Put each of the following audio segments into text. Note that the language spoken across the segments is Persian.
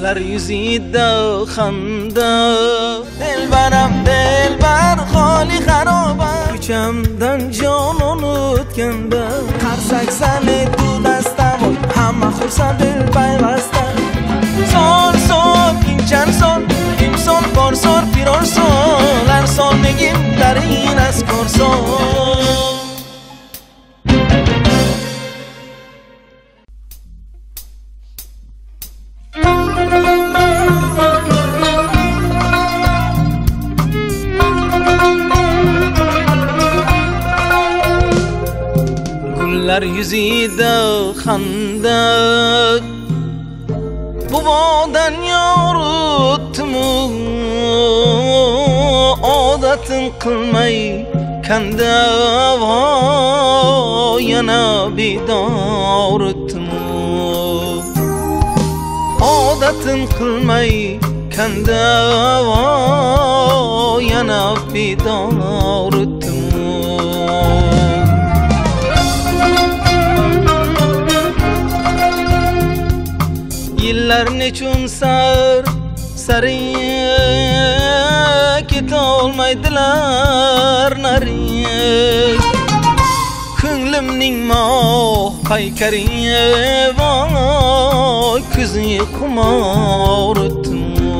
gullar yuzida xanda dilbaram dilbar xoli xaroba ko'chamdan jonon o'tganda qarsak salidu dastam hamma xursand dilbayvasta sol sol kimchan sol kimson bor sol piror sol har sol megim dar in az kor sol gullar yuzida xanda buvodan yoritmu odatin qilmay kanda yana bidoritmu odatin qilmay kanda yana bidoritmu yillar nechun sariya ketolmaydilar nariya ko'nglimning moh paykariya voy ko'zi xumoritmu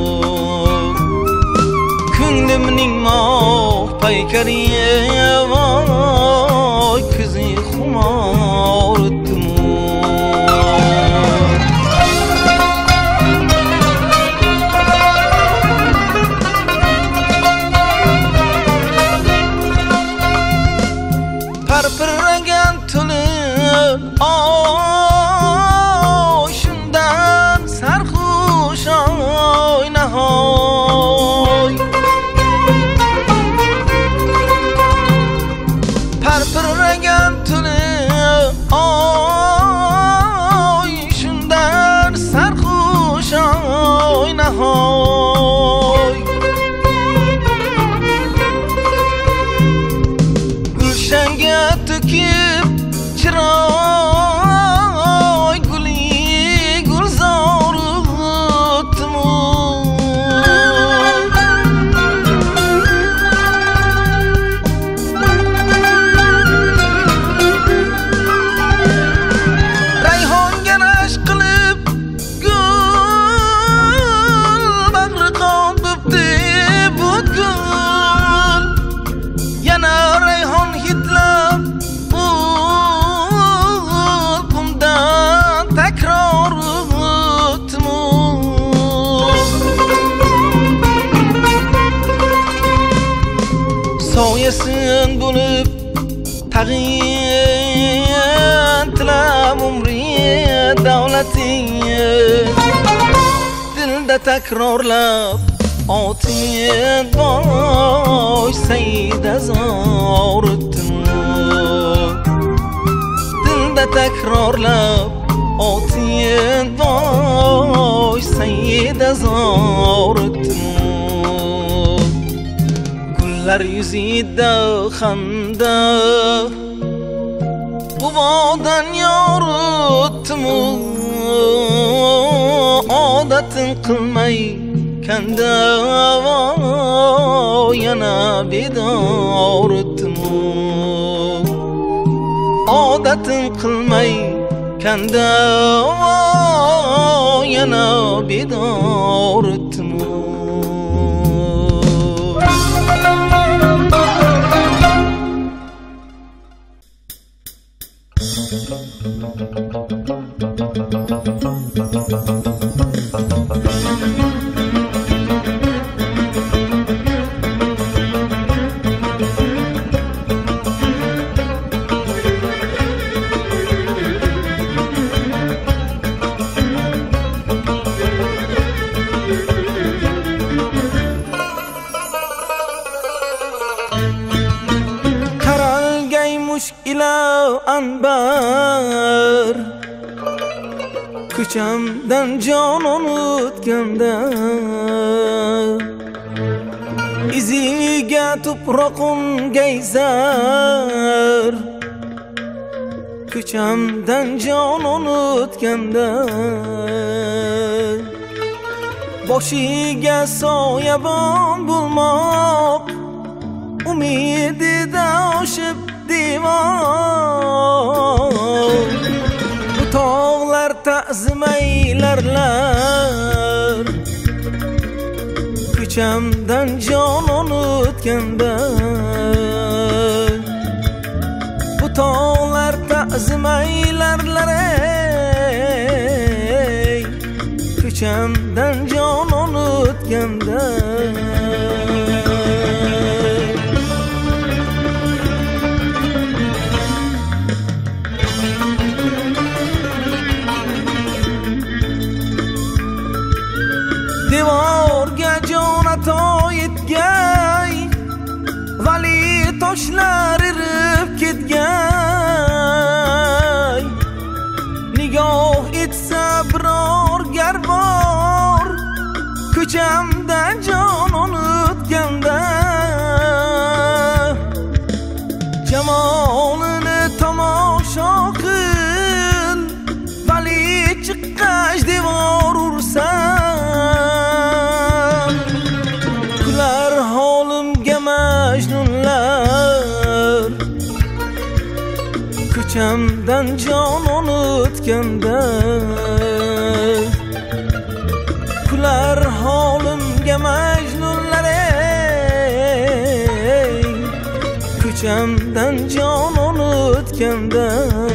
ko'nglimning moh paykariya voy ko'zi xumoritmu parpiragan tulib oy shundan sarxush oy nahoy parpiragan tulib oy shundan sarxush oy nahoy gulshanga tüküp çıray guli gulzar utmu rayhon ganaş qilib gul bag'ri qon bo'pti butkul yana rayhon hitlab bundan takror o'tmu soyasin bo'lib tag'in tilab umri davlating dilda takrorlab otin boy sayda zoritmu dilda takrorlab otin boy sayda zoritmu gullar yuzida xanda buvodan yoritmu odatin qilmay kanda yana bidoritmu odatin qilmay kanda yana bidoritmu ila anbar ko'chamdan jonon o'tganda iziga tuproqun gayzar ko'chamdan jonon o'tganda boshiga soyabon bulmoq umidida oshib devor. Bu tog'lar ta'zimaylarlar ko'chamdan jonon o'tganda. Bu tog'lar ta'zimaylarlar ko'chamdan jonon o'tganda. Devorga jon ato etgay, vali toshlar irib ketgay. Nigoh etsa biror garbor ko'chamdan jonon o'tganda. Jamolini tomosha qil, vali chiqqach devor ursa. Kular holimga majnunlar ko'chamdan jonon o'tganda. Kular holimga majnunlar ko'chamdan jonon o'tganda.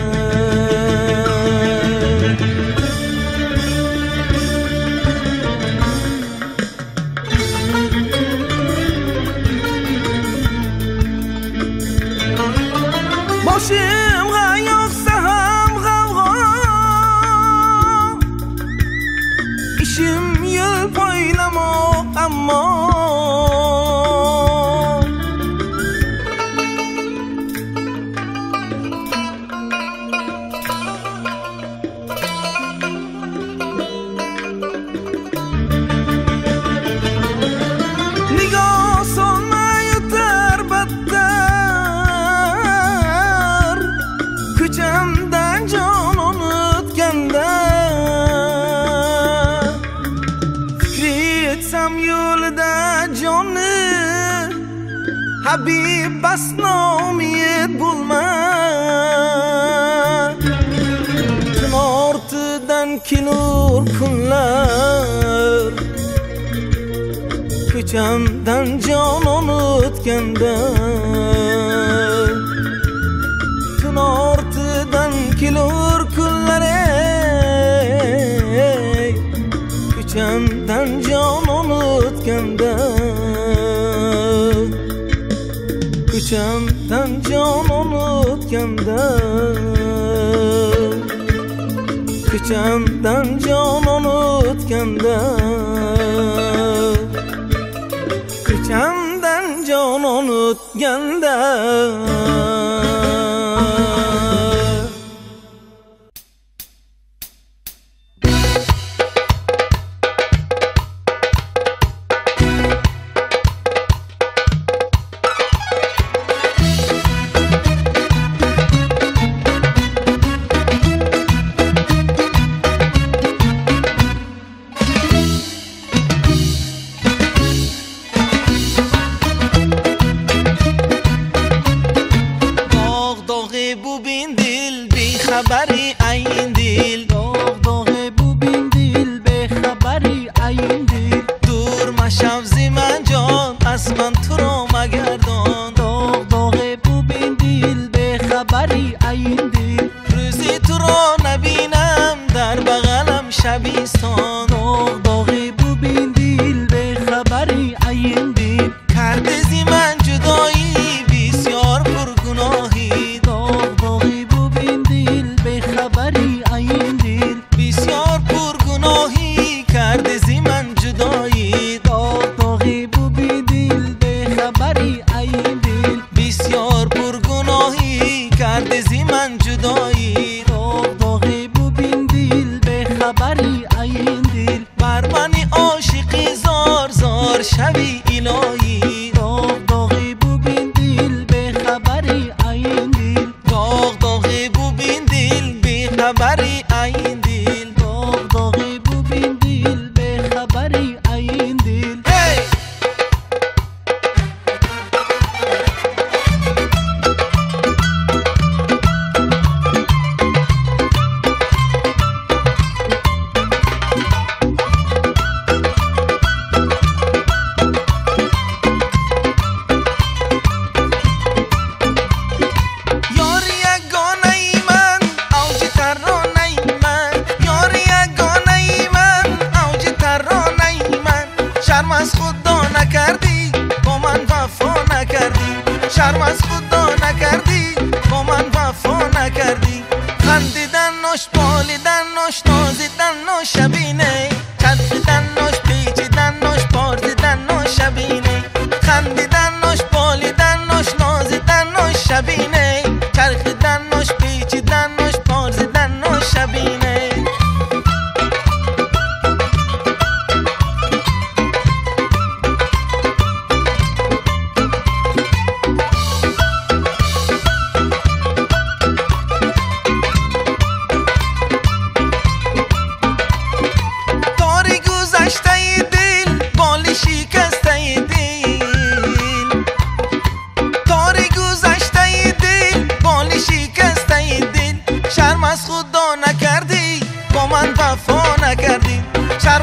Boshimga yoqsa ham g'avg'o, ishim yo'l poylamoq ammo. Nigoh solmay o'tar battar ko'chamdan jonon o'tganda. Fikri etsam yo'lida jonni Habib bas nomiyat bo'lma. Tun ortidan kelur kunlar ko'chamdan jonon o'tganda. Tun ortidan kelur kunlar ko'chamdan jonon o'tganda. Ko'chamdan jonon o'tganda. Ko'chamdan jonon o'tganda. Ko'chamdan jonon o'tganda. خبری این دل داغ داغه بو بین دل به خبری این دل دور مشو زی من جان از من تو را مگردان داغ داغه بو بین دل به خبری این دل روزی تو را نبینم در بغلم شبیستان داغ داغه بو بین دل به خبری این دل کرده زی من جدایی بسیار پرگناهی داغ داغه بو بین دل به خبری این دل بسیار پرگناهی کرده زی من جدایی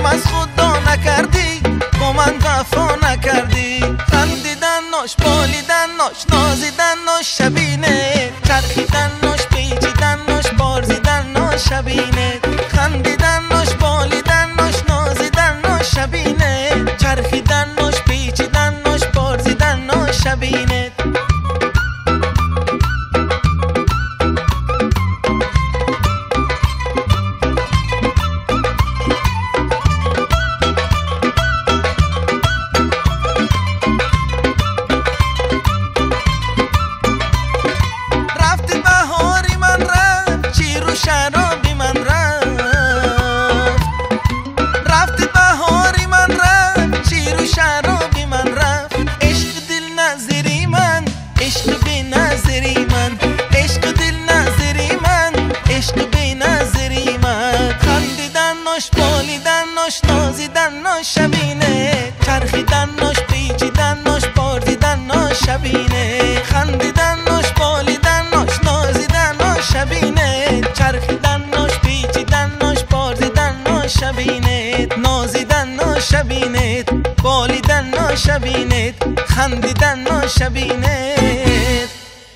از خدا نکردی، با من وفا نکردی. خندیدن ناش، بالیدن ناش، نازیدن ناش شبینه، چرخیدن ناش، پیچیدن ناش، بارزیدن ناش شبینه. خندیدن ناش، بالیدن ناش، نازیدن ناش شبینه، چرخیدن ناش، پیچیدن ناش، بارزیدن ناش شبینه. شرابی من رفت، رفت بهاری من رفت، شیر و شرابی من رفت. عشق دل نظری من، عشق بی نظری من، عشق دل نظری من، عشق بی نظری من. خندیدن ناش، بالیدن ناش، نازیدن ناش شبینه، چرخیدن ناش، پیچیدن ناش، بارزیدن ناش شبینه. خندیدن ناش، بالیدن ناش، نازیدن ناش شبینه، چرخیدن ناش، پیچیدن ناش، بارزیدن ناش شبینت. نازیدن ناش شبینت، بالیدن ناش شبینت، خندیدن ناش شبینت.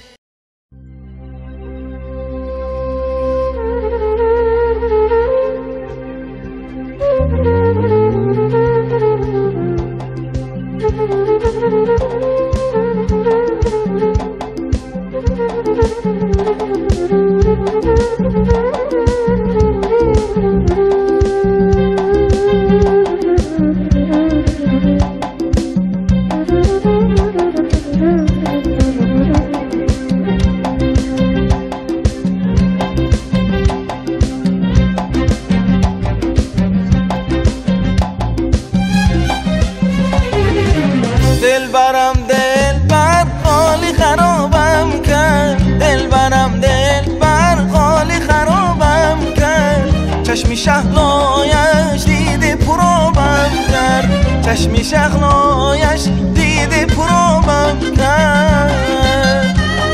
دلبرم دلبر خالی خرابم کرد، دلبرم دلبر خالی خرابم کرد. چشمی شهلایش دیده پرابم کرد، چشمی شهلایش دیده پرابم کرد.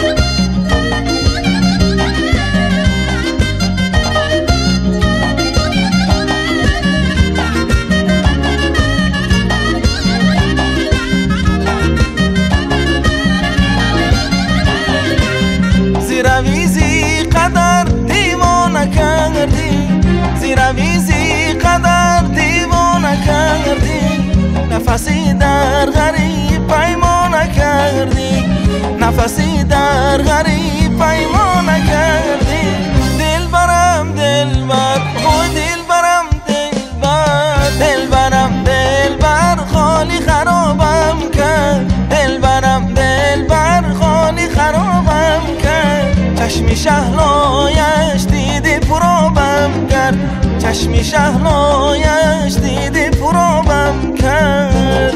زیرویزی قدر دیوانه کردی، زیرویزی قدر دیوانه کردی. نفسی در غریب پیمانه کردی، نفسی در غریب پیمانه کردی. دلبرم دلبر، اوی دلبرم دلبر، دلبرم دلبر خالی خرابم کرد، دلبرم دلبر خالی خرابم کرد. چشمی شهلایش دیده پرابم کرد، چشمی شهلایش دیده پرابم کرد.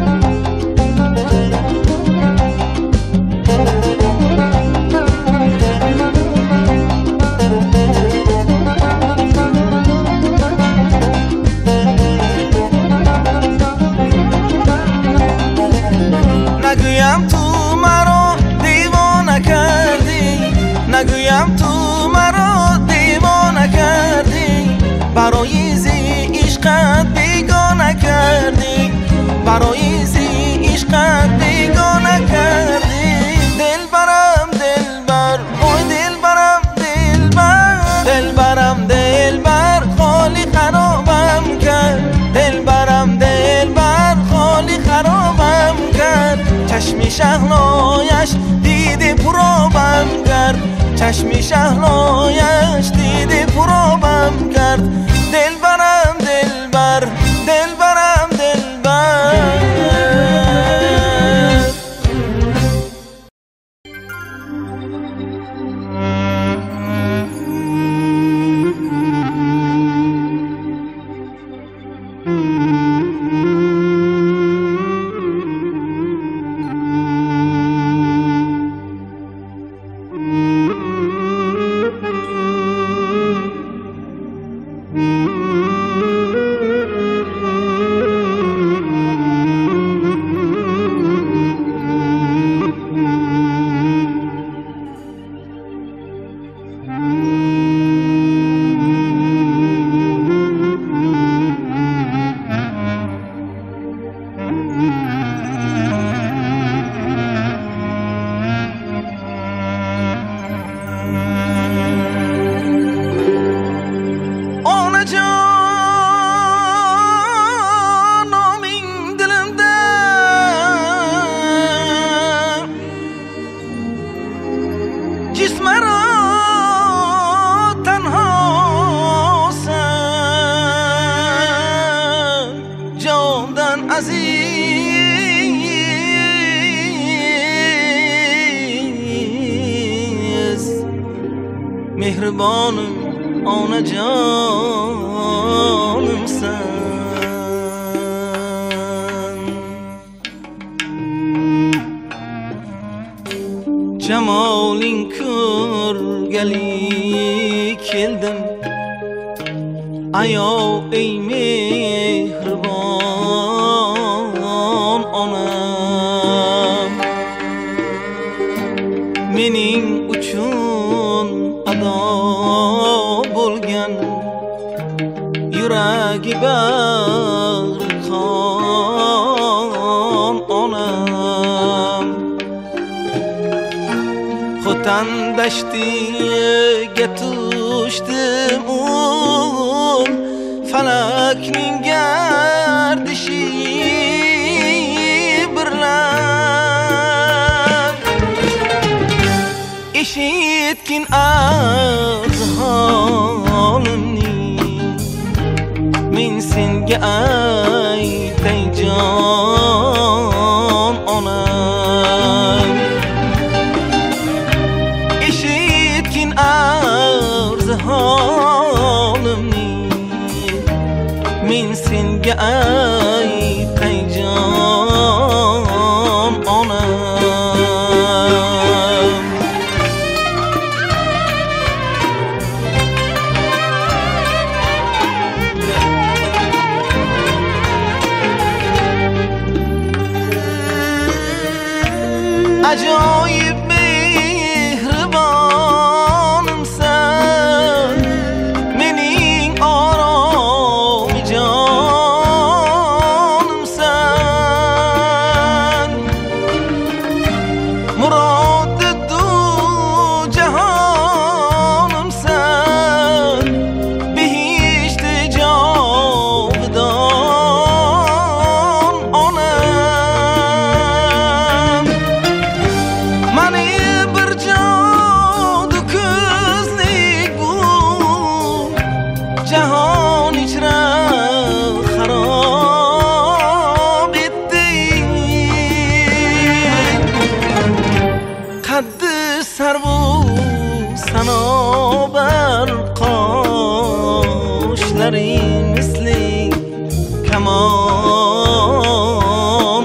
نگویم تو مرا دیوانه کردی، نگویم تو مرا دیوانه کردی. برای زی عشقت بیگانه کردی، برای زی عشقت بیگانه کردی. دلبرم دلبر، اوی دلبرم دلبر، دلبرم دلبر خالی خرابم کرد، دلبرم دلبر خالی خرابم کرد. چشمی شهلایش دیده پرابم کرد، چشمی شهلایش دیده پرابم کرد. دلبرم دلبر، دلبرم دلبر. aziz mehribonim onajonimsan jamoling ko'rgali keldim ayov ey mehribon onam mening uchun ado bo'lgan yuragi bag'ri qon onam xotan dashtiga tushdim falakning gardishi birlan eshitgin arz holimni men senga aytay jon onam eshitgin arz holimni men senga aytay jon onam ajoyib mehribonimsan mening oromi jonimsan murodi du jahonimsan behishti jovidon onam mani bir jodu ko'zlik bu jahon ichra xarob etdi qaddi sarvu sanobar qoshlaring misli kamon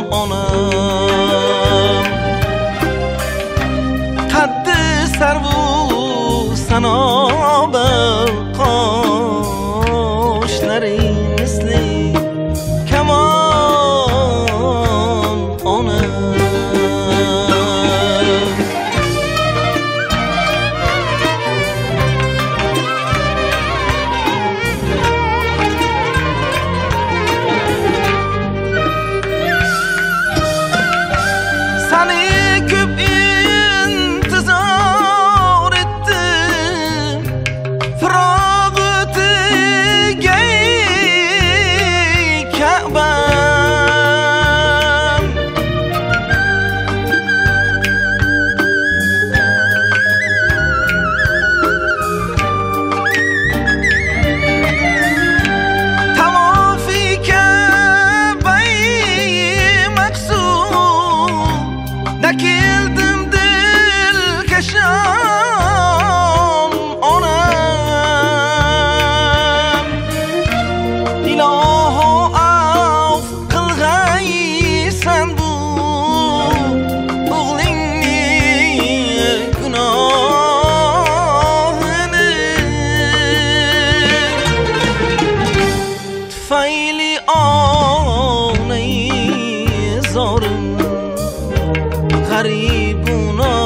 onam qaddi sarvu sanobar qoshlaring misli kamon onam seni ko'p intizor etdim firog o'tiga Ka'bam tavofi Ka'bai maqsud da keldim dilkashon onam iloho af qilg'aysan bu o'g'lingni gunohini tufayli onai zorim g'aribuna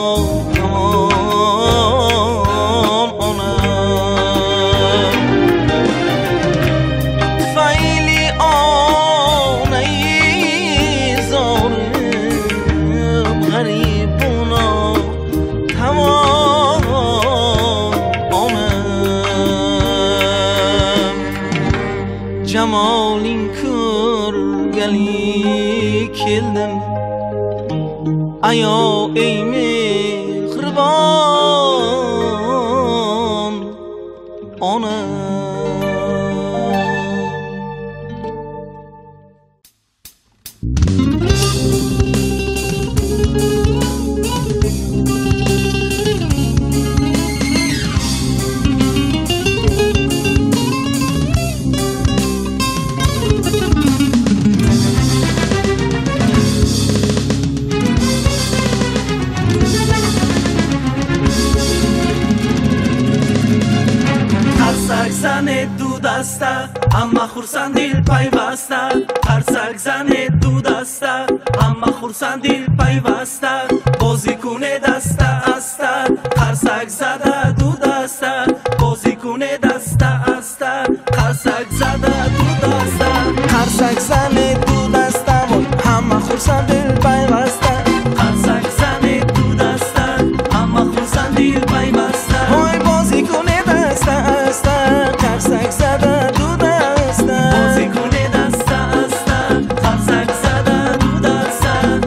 tamom onam tufayli onai zorim g'aribuna tamom onam jamoling ko'rgali keldim ayov ey mehribon onam خورسند دل پیوسته قرصک زنه دو دسته همه خورسند دل پیوسته بازی کنه دسته استه قرصک زده دو دسته بازی کنه دسته استه قرصک زده دو دسته قرصک زنه دو دسته همه خورسند دل پیوسته قرصک زنه دو دسته همه خورسند دل پیوسته وای بازی کنه دسته استه قرصک زده دو دسته بازی کنه دسته استه قرصک زده دو دسته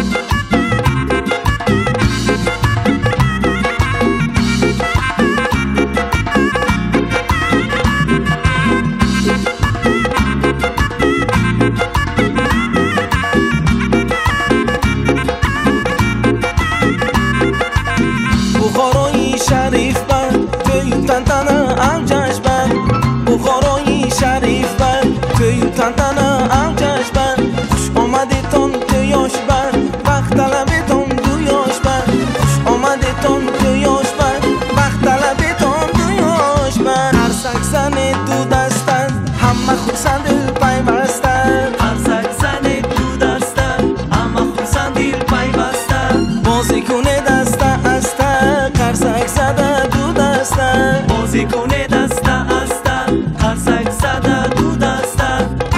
بخارای شریف بند توی تنتنه اوجش بند بخارای شریف بند توی تنتنه اوجش بند خوش آمده تان تویاش بند وقت طلبه تان دویاش بند خوش آمده تان تویاش بند وقت طلبه تان دویاش بند قرصک زنه دو دستند همه خورسند دل پیوستند قرصک زنه دو دستند همه خورسند دل پیوستند بازی کنه دسته استه قرصک زده دو دسته بازی کنه دسته استه قرصک زده دو دسته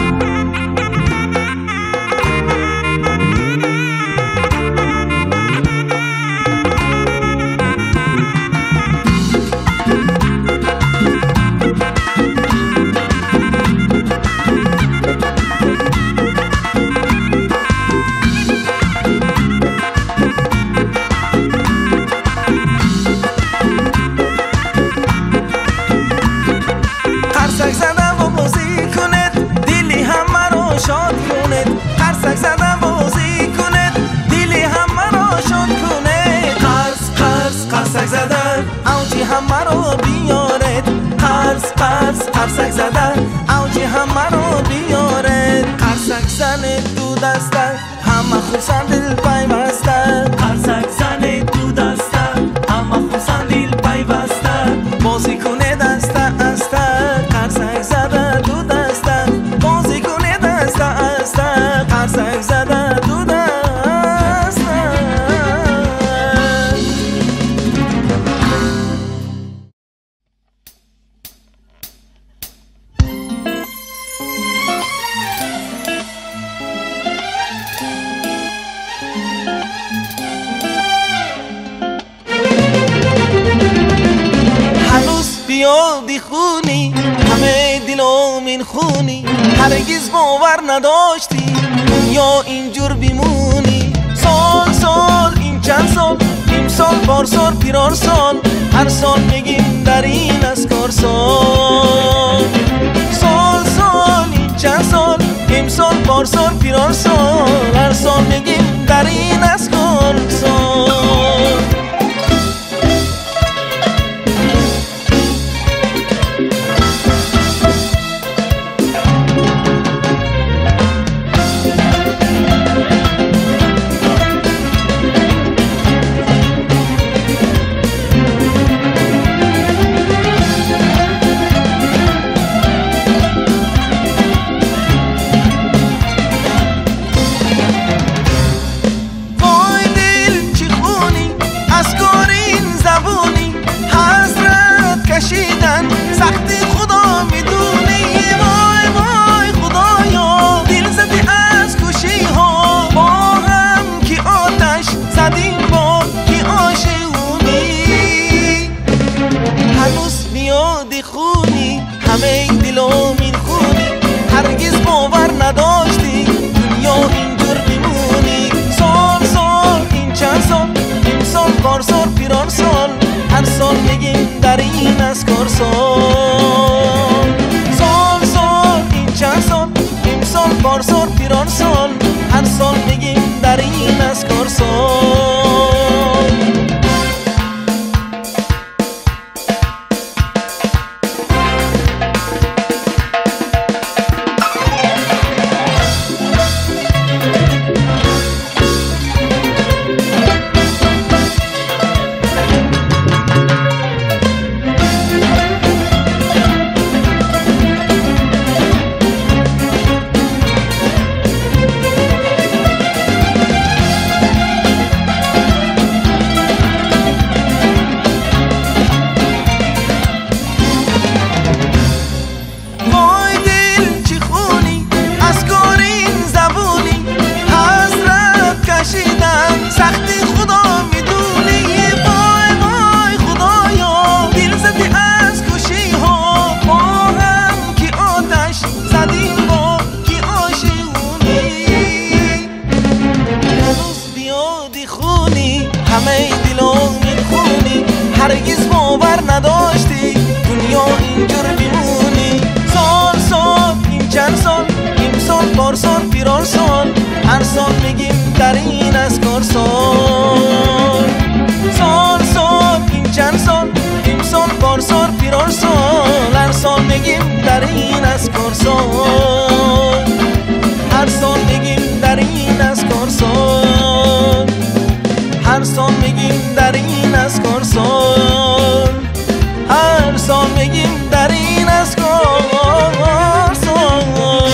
قرصک زدم و بازی کند دلی همه رو شاد کند قرصک زدم و بازی کند دلی همه رو شاد کند قرصک زدن اوجی همه رو بیارد قرصک زدن اوجی همه رو بیارد قرصک زن دو دسته همه خورسند دل پیوسته قرصک زن دو دسته همه خورسند دل پیوسته بازی کنه دسته استه قرصک زده دو دسته بازی کنه دسته استه قرصک زده دو دسته بیادی خونی همه دلامین خونی هرگز باور نداشتی یا اینجور بیمونی سال این چند سال امسال پارسال پیرار سال هر سال میگیم در این از کار سال این چند سال امسال پارسال پیرار سال هر سال میگیم در این از کار سال سال پارسال پیران سال هر سال میگیم در این از کار سال سال این چند سال این سال پارسال پیران سال هر سال میگیم در این از کار سال هر سال میگیم در این از کار سال هر سال میگیم در این از کار سال هر سال میگیم در این از کار سال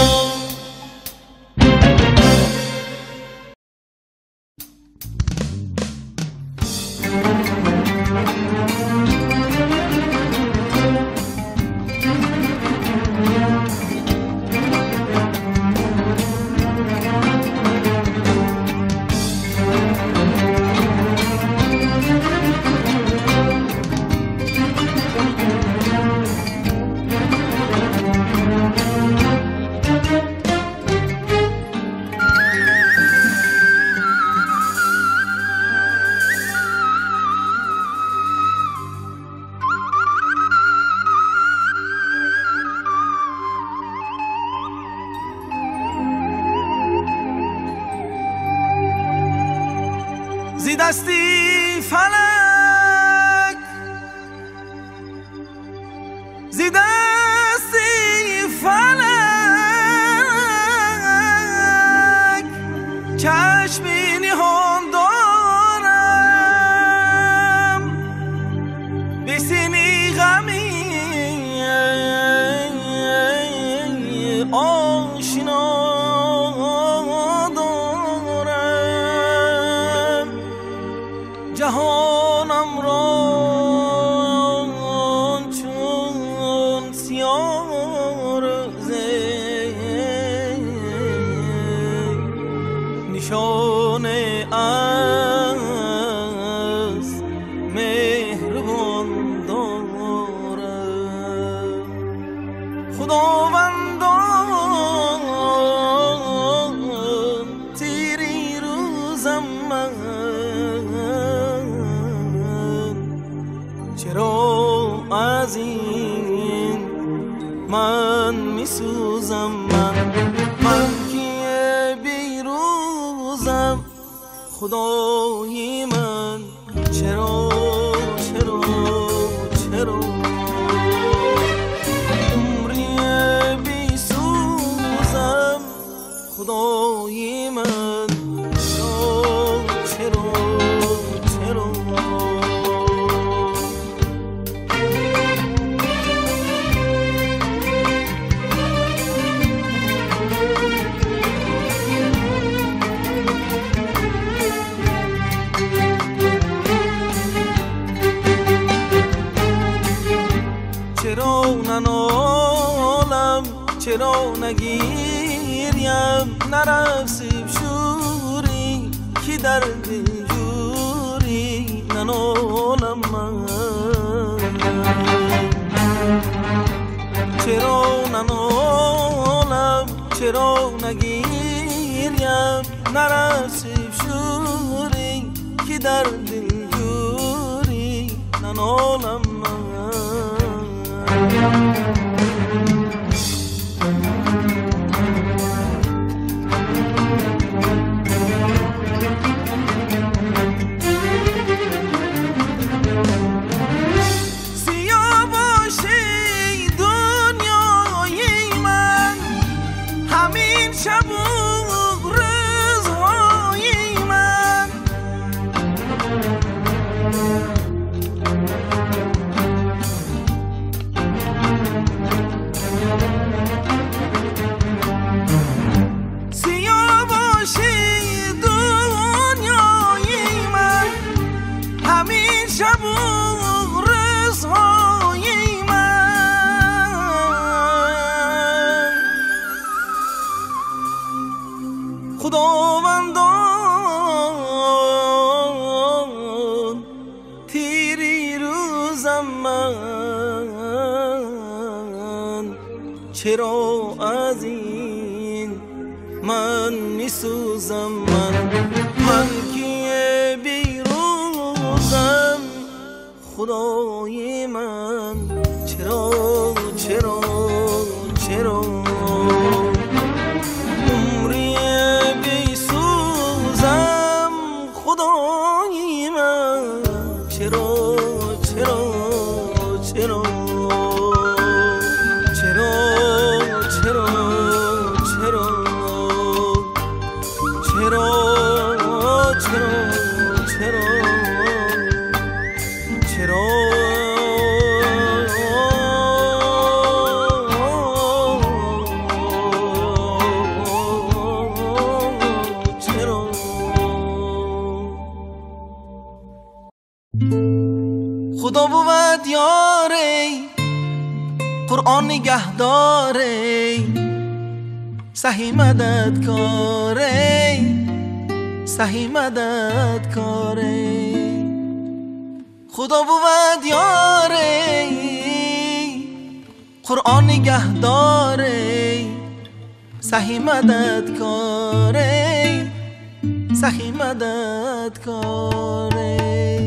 زی دستی فلک زی دستی فلک چشمی نهان دارم بسینی غمی آشنا جهانم را چون سیاه روزه نشانه از مهربان دارم خداوندان تیری روزم من چرا از این من میسوزم من که بیروزم خدای من چرا عمری بیسوزم خدای من چرا چرا ننالم چرا نگیریم نرسیم شوری که در دلجوری ننالم من چرا ننالم چرا نگیریم نرسیم شوری که در دلجوری ننالم من سیاه باشی دنیای من همین شب و روزهای من شب و روزهای من خداوندان تیری روزم من چرا از این من میسوزم من که بیروزم خدای من چرا خدا بود یاره قرآن نگهداره صحیح مدد کاره صحیح مدد کاره خدا بود یاره قرآن نگهداره صحیح مدد کاره صحیح مدد کاره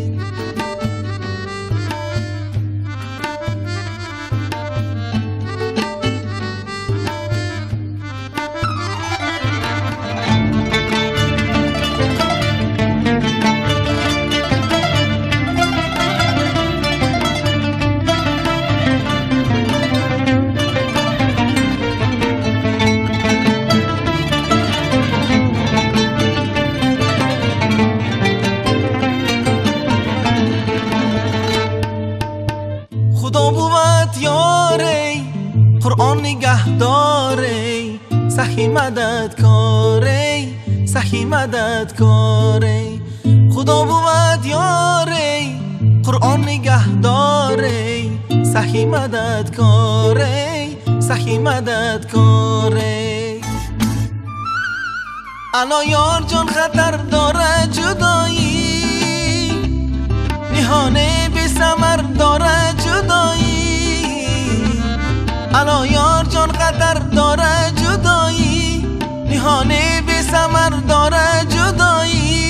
خدا بود یاره قرآن نگهداره صحیح مدد کاره صحیح مدد کاره خدا بود یاره قرآن نگهداره صحیح مدد کاره صحیح مدد کاره الان یار جان خطر داره جدایی نهانه به ثمر داره جدایی الان یار جان خطر داره جدایی نهانه به ثمر داره جدایی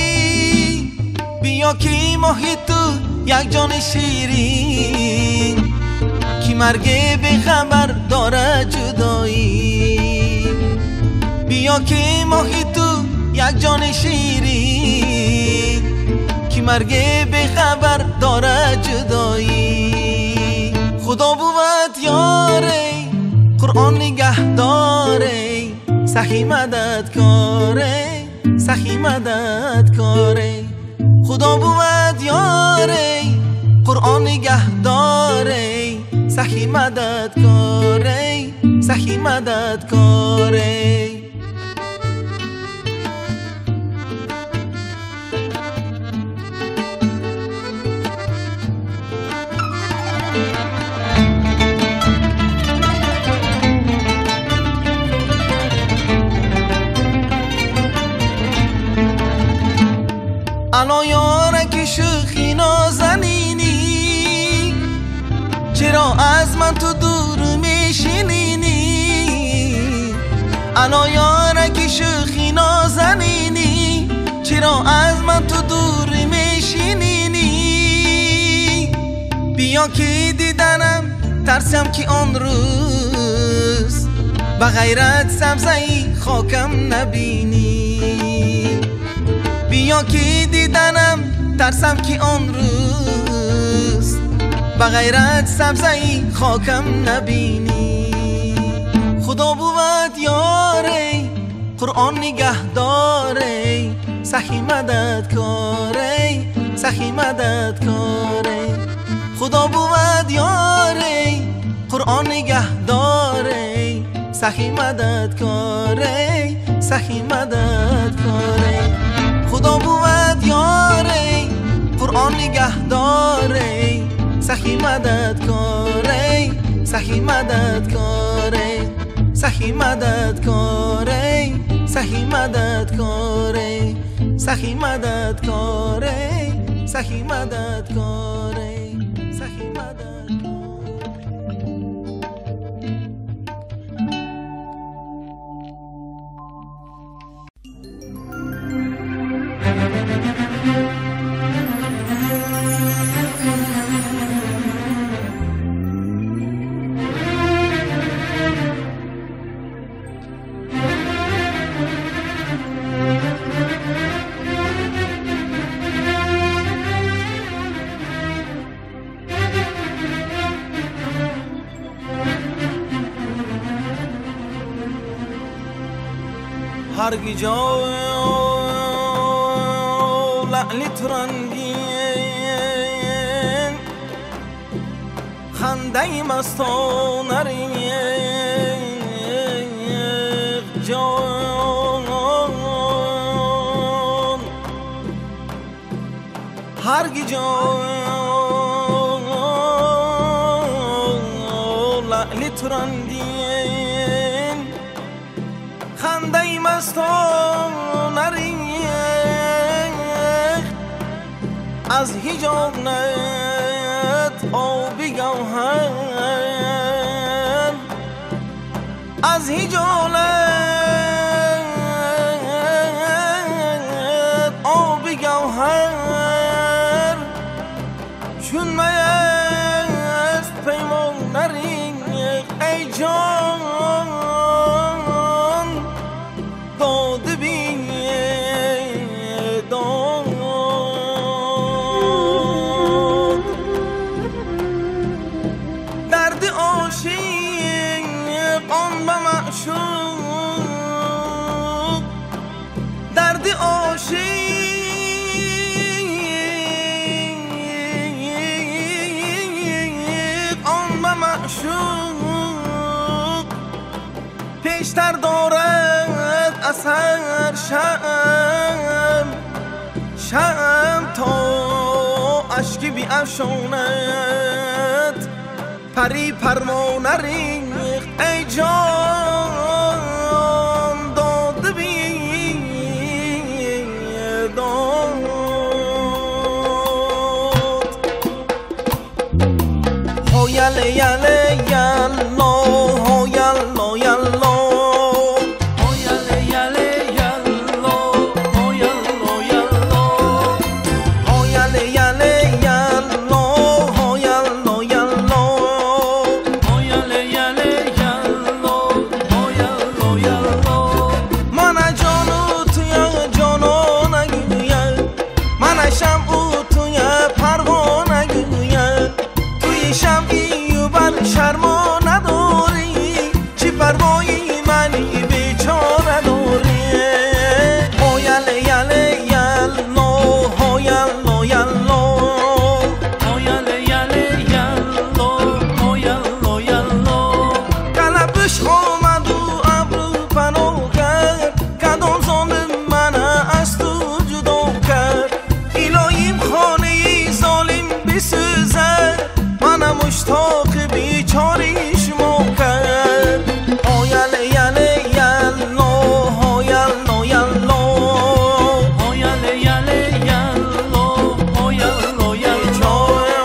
بیا که ماهی تو یک جان شیرین کی مرگ به خبر داره جدایی بیا که ماهی تو یک جان شیرین کی مرگ به خبر داره جدایی خدا بود یاره قرآن نگهداره صحیح مدد کاره صحیح مدد کاره خدا بود یاره قرآن نگهداره صحیح مدد کاره صحیح مدد کاره الان یارکی شوخی نازنینی چرا از من تو دور میشینینی الان یارکی شوخی نازنینی چرا از من تو دور میشینینی بیا که دیدنم ترسم که آن روز به غیرت سبزه‌ای خاکم نبینی بیا که دیدنم ترسم که آن روز به غیرت سبزه‌ای خاکم نبینی خدا بود یاره قرآن نگهداره صحیح مدد کاره صحیح مدد کاره خدا بود یاره قرآن نگهداره صحیح مدد کاره صحیح مدد کاره خدا بود یاره قرآن نگهداره صحیح مدد کاره صحیح مدد کاره صحیح مدد کاره صحیح مدد کاره صحیح مدد کاره صحیح مدد کاره صحیح مدد هرگی جا لعلی ترنگین خنده مستانه ریق جان هرگی جا از تو نریخت از هیجانت آبی گوهر از هیجانت آبی گوهر چون میست پیمان نریخت ای جان داده بی داد درد عاشق آن به معشوق درد عاشق آن به معشوق پیشتر دارد اثر شم تا اشکی بی افشاند پری پروانه ریخت ای جان داده بی داد هو یله یله یلا هو یلا یلا شرما نداری چی پروایی منی بیچاره داری هو یله یله یلا هو یلا یلا هو یله یله یلا هو یلا یلا قلبش آمد و ابرو پناه کرد کدام ظالم من از تو جدا کرد الهیم خانه ظالم بسوزد منم مشتاق بیچاریش موکر هو یله یله یلا هو یلا یلا هو یله یله یلا هو یلا یلا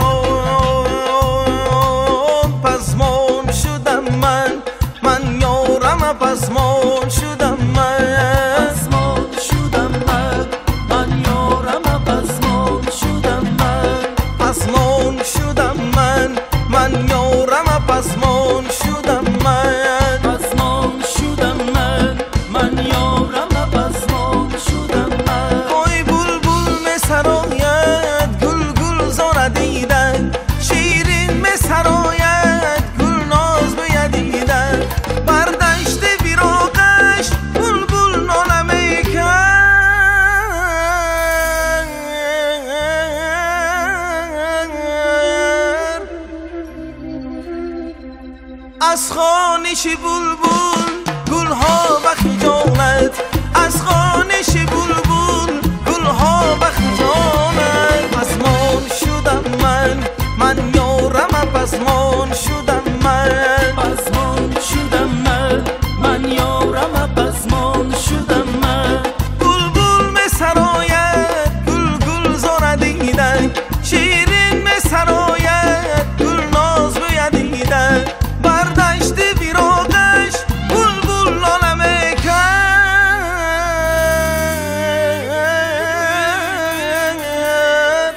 پسمان شدم من یارم پسمان شدم پسمان شدم من یارم پسمان شدم پسمان شدم من یارم پسمان شدم پسمان شدم من یارم پسمان شدم وای بلبل می سراید گل گل زار دیدن شیرین می سراید گل ناز بیدیدن بر دشت بیراقش بلبل ناله می کرد از خوانش بلبل گلها به خجالت از خوانش بلبل گلها به خجالت پسمان شدم من یارم پسمان شدم پسمان شدم من یارم پسمان شدم بلبل می سراید گل گل زار دیدن شیرین می سراید گل ناز بیدیدن بر دشت بیراقش بلبل لاله می کرد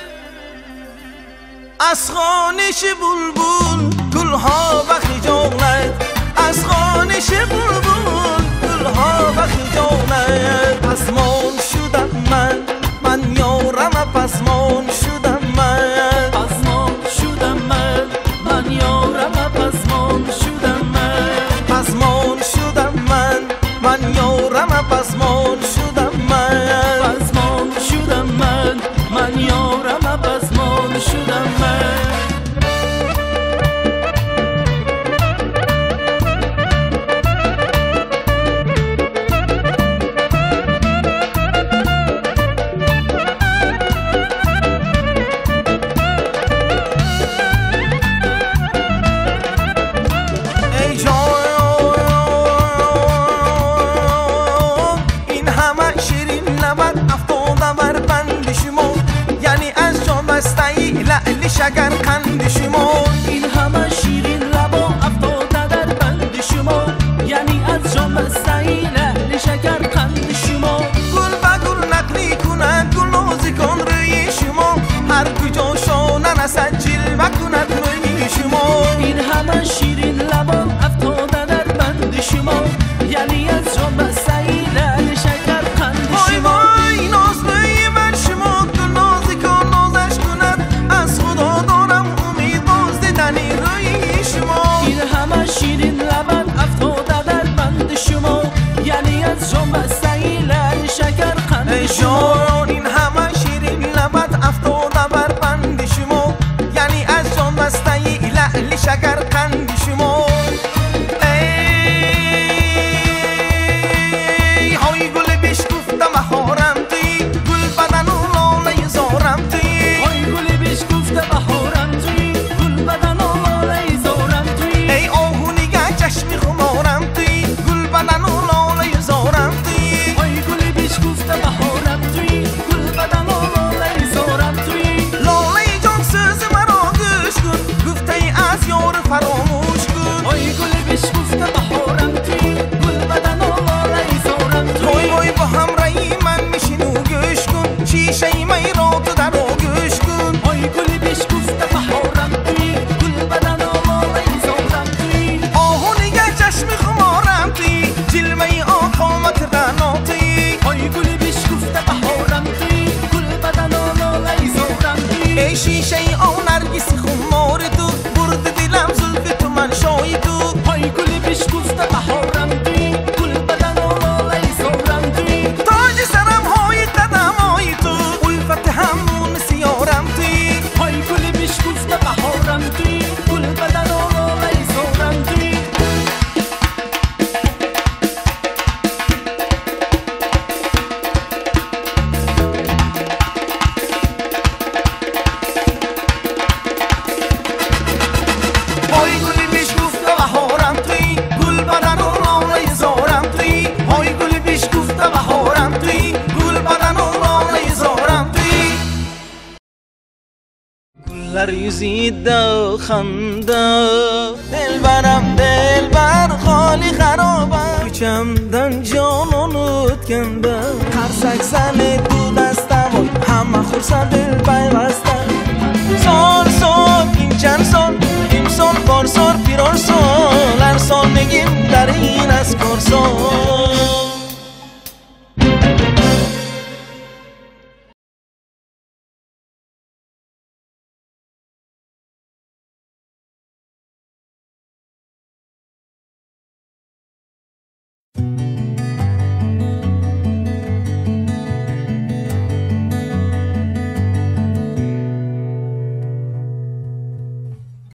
از خوانش بلبل گلها به خجالت از خوانش بلبل گلها به خجالت پسمان شدم من یارم پسمان شدم پسمان شدم من یارم پسمان شدم پسمان شدم من یارم پسمان شدم پسمان شدم من یارم پسمان شدم لعل شکر قند شما. این همه شیرین لبا افتاده در بند شما، یعنی از جام بسته‌ای لعل شکر قند شما. گل به گل نقلی کند گل نازکان روی شما، هر کجا شانه رسد جلوه کند روی شما. این همه شیرین لبا افتاده در بند شما، یعنی از جام بسته‌ای لعل شکر قند شما. وای ناز روی من شما، گل نازکان نازش کند، از خدا دارم امید باز دیدنی روی شما. این همه شیرین لبا افتاده در بند شما، یعنی از جام بسته‌ای لعل شکر قند شما. این همه شیرین لبت افتاده بر بند شما، یعنی از جام بسته‌ای لعل شکر قند شما. ای های گل بشکفته بهارم توی، گل بدن و لاله زارم توی. های گل بشکفته بهارم توی، گل بدن و لاله زارم توی. ای آهو نگه چشم خمارم توی، گل بدن و لاله زارم توی. های گل بشکفته بهارم توی، گل بدن و لاله زارم توی. لاله جان سوز مرا گوش کن، گفته ای از یار فراموش کن. های گل بشکفته بهارم توی، گل بدن و لاله زارم توی. وای وای با همراهی من میشین و گوش کن، شیشه می را تو در و گوش کن. های گل بشکفته بهارم توی، گل بدن و لاله زارم توی. آهو نگه چشم خمارم توی، جلوه آقامت رنا توی. های گل بشکفته بهارم توی، گل بدن و لاله زارم توی. ای شیشه آن نرگس خمار تو، برد دلم زلف تو من شای تو. های گل بشکفته بهارم توی، گل بدن و لاله زارم توی. تاج سرم های قدم های تو، الفت همون سیارم توی. های گل بشکفته بهارم توی، گل بدن و لاله زارم توی. های گل بشکفته بهارم توی، گل بدن و لاله زارم توی. های گل بشکفته بهارم توی، گل بدن و لاله زارم توی. گلر یزیده خنده، دلبرم دلبر خالی خرابم، کوچمدن جانان اتکنده. قرصک زن دو دستم وای همه خورسن دل پیوسته. سال سال این چند سال، امسال پارسال پیرار سال، هر سال میگیم در این از کارسال.